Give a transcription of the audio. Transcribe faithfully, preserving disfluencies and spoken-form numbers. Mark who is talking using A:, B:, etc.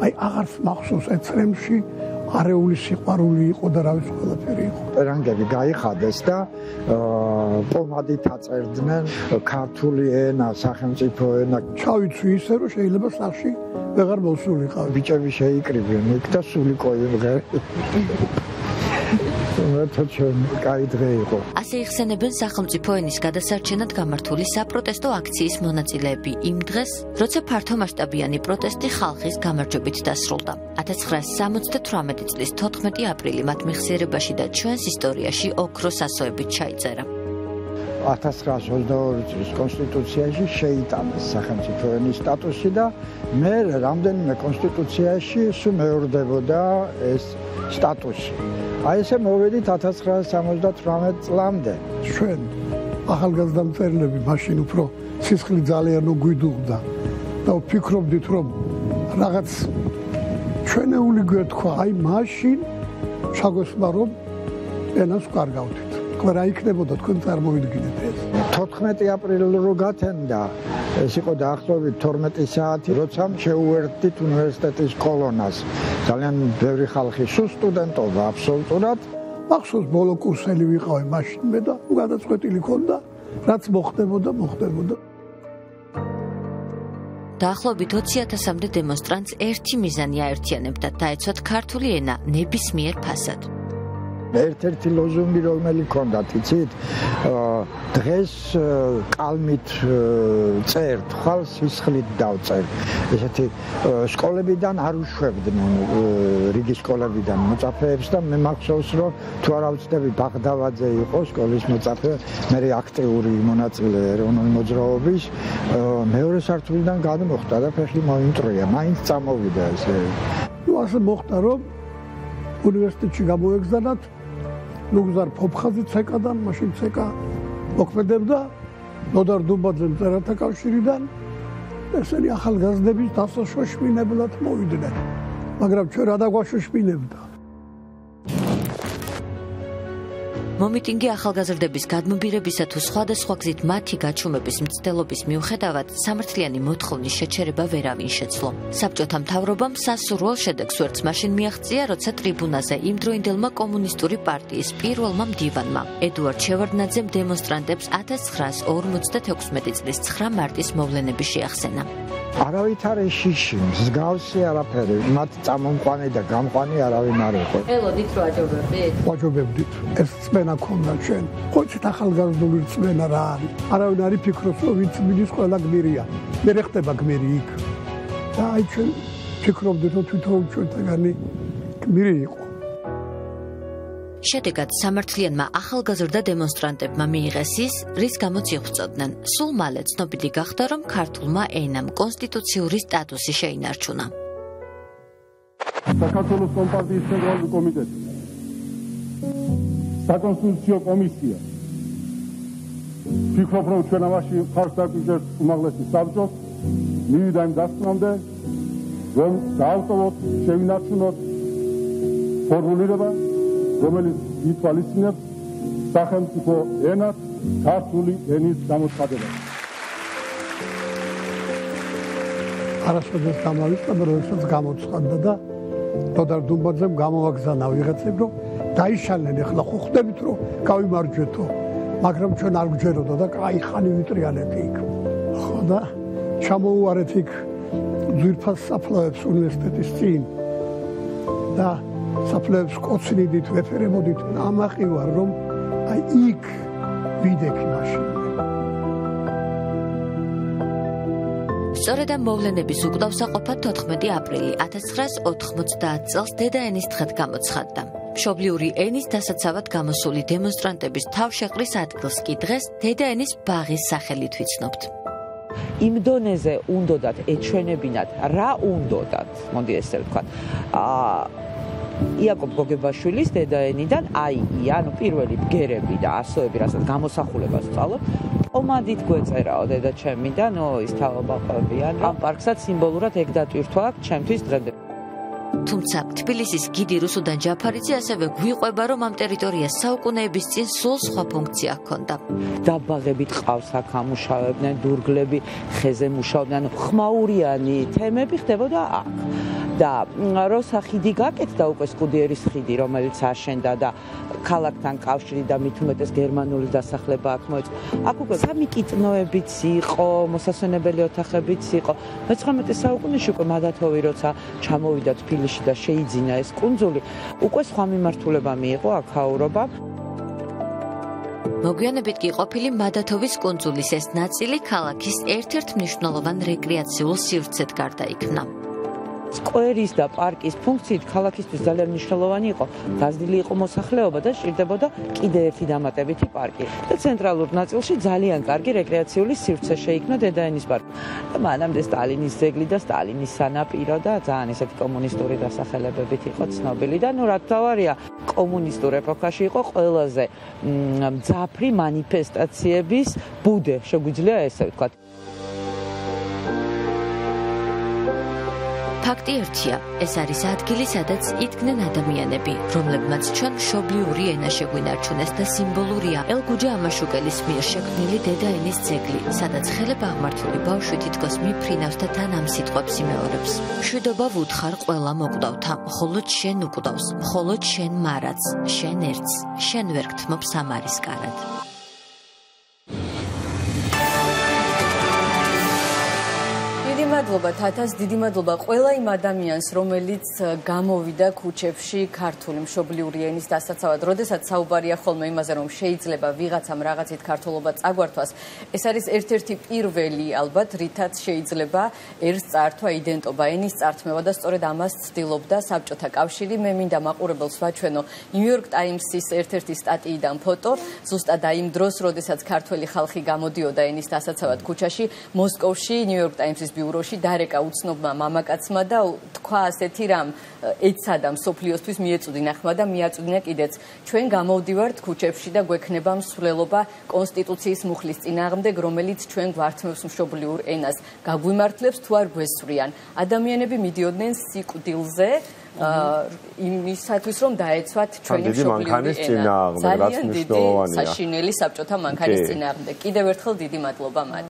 A: აი აღარც მახსოვს ეცრემში არეული სიყვარული იყო და რა ვიცი ყველაფერი იყო.
B: პერანგები გაიხადეს და პომადით აწერდნენ ქართული ენა, სახელმწიფო ენა.
A: ჩავიცვი ისე რომ შეიძლება სახში ვეღარ მოსულიყავ.
B: ბიჭები შეიკრიბნენ იქ და სულიკო იმღე.
C: ასე იხსენებენ სახელმწიფო ენის გადასარჩენად გამართული საპროტესტო აქციის მონაწილეები იმ დღეს, როცა ფართომასშტაბიანი პროტესტი ხალხის გამარჯვებით დასრულდა. ათას ცხრაასი სამოცდათვრამეტი წლის თოთხმეტი აპრილი მათ მეხსიერებაში და ჩვენს ისტორიაში ოქროს ასოებით ჩაიწერა.
B: ათას ცხრაასი ოცდაორი წლის კონსტიტუციაში შეიტანეს სახელმწიფო ენის სტატუსი და მე რამდენიმე კონსტიტუციაში სულ მეორდებოდა ეს სტატუსი. აი ესე მოვედით ათას ცხრაასი სამოცდათვრამეტ წლამდე.
A: ჩვენ ახალგაზრდა მწერლები მაშინ უფრო სისხლი ძალიან გვიდუღდა და ვფიქრობდით რომ რაღაც ჩვენეული გვეთქვა აი მაშინ ჩაგვესმა რომ ენას ვკარგავდით. რა იქნებოდა თქვენ წარმოვიდგინეთ ეს.
B: თოთხმეტი აპრილი რო გათენდა ეს იყო დაახლოებით თორმეტი საათი, როცა შეუერთდით უნივერსიტეტის კოლონას. ძალიან ბევრი ხალხი სულ სტუდენტობა აბსოლუტურად.
A: მახსოვს ბოლო კურსელი ვიყავი მაშინ მე და გადაწყვეტილი ქონდა, რაც მოხდებოდა, მოხდებოდა.
C: დაახლოებით ოცი ათასამდე დემონსტრანტს ერთი მიზანი აერთიანებდა დაეცვათ ქართული ენა ნებისმიერ ფასად.
B: ერთ-ერთი ლოზუნგი რომელი ქონდათ, იცით? დღეს კალმით წერთ, ხალ სისხლით დავწერ. ესეთი სკოლებიდან არ უშვებდნენ რიგი სკოლებიდან მოწაფეებს და მე მახსოვს რომ თუ არ ავწდები ბაღდავაძე იყო სკოლის მოწაფე, მე აქტიური მონაწილე ეროვნული მოძრაობის მეორე სართულიდან გადმოხდა და ფეხი მოიმტრია, მაინც წამოვიდა ესე.
A: ნუ ასე მოხდა რომ უნივერსიტეტში გამოეგზავნათ ნუგზარ ფოფხაზი ცეკადან, მაშინ ცეკა მოქმედებდა ნოდარ დუმბაძე მწერალთა კავშირიდან ესენი ახალგაზრდების დასაშოშმინებლად მოვიდნენ. მაგრამ ჩვენ რა დაგვაშოშმინებდა?
C: მომიტინგი ახალგაზრდების გადმობირებისა თუ სხვადასხვა გზით მათი გაჩუმების მცდელობის მიუხედავად სამართლიანი მოთხოვნის შეჩერება ვერავინ შეცვლო. საბჭოთა მთავრობამ სასურველ შედეგს ვერც მაშინ მიაღწია, როცა ტრიბუნაზე იმდროინდელმა კომუნისტური პარტიის პირველმა მდივანმა ედუარდ შევარდნაძემ დემონსტრანტებს ათას ცხრაასი ორმოცდათექვსმეტი წლის ცხრა მარტის მოვლენები შეახსენა.
B: არავით არ ეშიში, მსგავსი არაფერი, მათ წამომყვანი და გამყვანი არავინ არ იყო.
C: ელოდით რო აჯობებდით?
A: ვაჯობებდით. ეს წმენა ქონდა ჩვენ. ხოჭით ახალგაზრდული წმენა რა არის? არავინ არ იფიქროს, რომ ვინც მიდის ყველა გმირია. მე რა ხდება გმირი იქ? და აი ჩვენ ფიქრობდით, რომ თვითონ ჩვენთაგანი გმირი იყო.
C: შედეგად სამართლიანმა ახალგაზრდა დემონსტრანტებმა მიიღეს ის, რის გამოც იღვწოდნენ. სულ მალე ცნობილი გახდა, რომ ქართულმა ენამ კონსტიტუციური სტატუსი შეინარჩუნა.
D: საქართველოს კომპარტიის ცენტრალური კომიტეტი, საკონსტიტუციო კომისია ფიქრობ, რომ ჩვენ ამაში ხარს დაგვიჭერთ უმაღლესი საბჭოს, მივიდა იმ დასკვნამდე, რომ დაავტოვოთ, შევინარჩუნოთ ფორმულირება, რომელიც ითვალისწინებს სახელმწიფო ენად ქართული ენის გამოცხადებას.
A: არასოდეს გამოვიწყდა, როდესაც გამოცხადდა და ნოდარ დუმბაძემ გამოვაგზავნა ვიღაცებ, რომ დაიშალნენ, ეხლა ხო ხვდებით, რომ გავიმარჯვეთო, მაგრამ ჩვენ არ გვჯეროდა და კაი ხანი ვიტრიალეთ იქ. ხო და ჩამოუარეთ იქ ძვირფას საფლავებს უნივერსიტეტის წინ და საფლავებს კოცნიდით ვეფერებოდით, ამაყივარ რომ აი იქ ვიდექი მაშინ.
C: სწორედ ამ მოვლენების უკდავსაყოფად თოთხმეტი აპრილი ათას ცხრაასი ოთხმოცდაათი წელს დედა-ენის დღედ გამოცხადდა. მშობლიური ენის დასაცავად გამოსული დემონსტრანტების თავშეყრის ადგილს კი დღეს დედა-ენის ბაღის სახელით ვიცნობთ.
E: იმ დონეზე უნდოდათ ეჩვენებინათ, რა უნდოდათ, მოდი ესე ვთქვათ. აა იაკობ გოგებაშვილის დედა-ენიდან აიგია, ანუ პირველი ბგერები და ასოები, რასაც გამოსახულებას ვწავლობ, პომადით გვეწერაო დედა ჩემი და ნო ის თავობაყებიან. ამ პარკსაც სიმბოლურად ეგ დატვირთვა აქ ჩემთვის დღემდე.
C: თუმცა თბილისის გიდი რუსუდან ჯაფარიძე ასევე გვიყვება, რომ ამ ტერიტორიას საუკუნეების წინ სულ სხვა ფუნქცია ჰქონდა.
E: დაბაღებით ყავს აქ ამუშავებდნენ, დურგლები ხეზე მუშაობდნენ, ხმაურიანი თემები ხდებოდა აქ. და როცა ხიდი გაკეთდა უკვე სკუდიერის ხიდი, რომელიც აშენდა და ქალაქთან კავშირი და მით უმეტეს გერმანული დასახლება აქ მოეწყო. აქ უკვე სამიკიტნოებიც იყო, მოსასვენებელი ოთახებიც იყო. მეცხრამეტე საუკუნეში უკვე მადათოვი როცა ჩამოვიდა თბილისში და შეიძინა ეს კუნძული, უკვე სხვა მიმართულება მიიღო აქაურობა.
C: მოგვიანებით კი ყოფილი მადათოვის კუნძულის ეს ნაწილი ქალაქის ერთ-ერთ მნიშვნელოვან რეკრეაციულ სივრცედ გარდაიქმნა.
E: სკვერის და პარკის ფუნქციით ქალაქისთვის ძალიან მნიშვნელოვანი იყო. გაზრდილი იყო მოსახლეობა და სჭირდებოდა კიდე ერთი დამატებითი პარკი. და ცენტრალურ ნაწილში ძალიან კარგი რეკრეაციული სივრცე შეიქმნა დედაენის პარკი. და მანამდე სტალინის ძეგლი და სტალინის სანაპირო და ძალიან ისეთი კომუნისტური დასახელებებით იყო ცნობილი და ნუ რა თავარია კომუნისტურ ეპოქაში იყო ყველაზე მძაფრი მანიფესტაციების ბუდე, შეგვიძლია ესე ვთქვათ.
C: ფაქტი ერთია, ეს არის ადგილი, სადაც იდგნენ ადამიანები, რომლებმაც ჩვენ მშობლიური ენა შეგვინარჩუნეს და სიმბოლურია ელგუჯა ამაშუკელის მიერ შექმნილი დედაენის ძეგლი, სადაც ხელებ აღმართული ბავშვი თითქოს მიფრინავს და თან ამ სიტყვებს იმეორებს. მშვიდობა ვუთხარ ყველა მოკვდავთა, მხოლოდ შენ უკვდავს, მხოლოდ შენ მარადს, შენ ერთს, შენ ვერ გთმობ სამარისკარად.
F: მადლობა თათას, დიდი მადლობა ყველა იმ ადამიანს, რომელიც გამოვიდა ქუჩებში ქართული მშობლიური ენის დასაცავად. როდესაც საუბარია ხოლმე იმაზე, რომ შეიძლება ვიღაცამ რაღაცით ქართულობა წაგვართვას, ეს არის ერთ-ერთი პირველი ალბათ, რითაც შეიძლება ერს წართვა იდენტობა, ენის წართმევა და სწორედ ამას ცდილობდა საბჭოთა კავშირი. მე მინდა მაყურებელს ვაჩვენო New York Times-ის ერთ-ერთი სტატიიდან ფოტო, ზუსტად აი იმ დროს, როდესაც ქართველი ხალხი გამოდიოდა ენის დასაცავად ქუჩაში, მოსკოვში New York Times-ის ბიუროში დარეკა უცნობმა მამაკაცმა და თქვა ასეთი რამ ეცადა მსოფლიოსთვის მიეწუდინა ხმა და მიაწუდინა კიდეც ჩვენ გამოვდივართ ქუჩებში და გვექნება მსვლელობა კონსტიტუციის მუხლის წინააღმდეგ, რომელიც ჩვენ გვართმევს მშობლიურ ენას, გაგვიმართლებს თუ არ გვესვრიან. ადამიანები მიდიოდნენ სიკვდილზე იმისათვის რომ დაეცვათ ჩვენი მშობლიური ენა. ძალიან დიდი საშინელი საბჭოთა მანქანის წინააღმდეგ. კიდევ ერთხელ დიდი მადლობა მათ.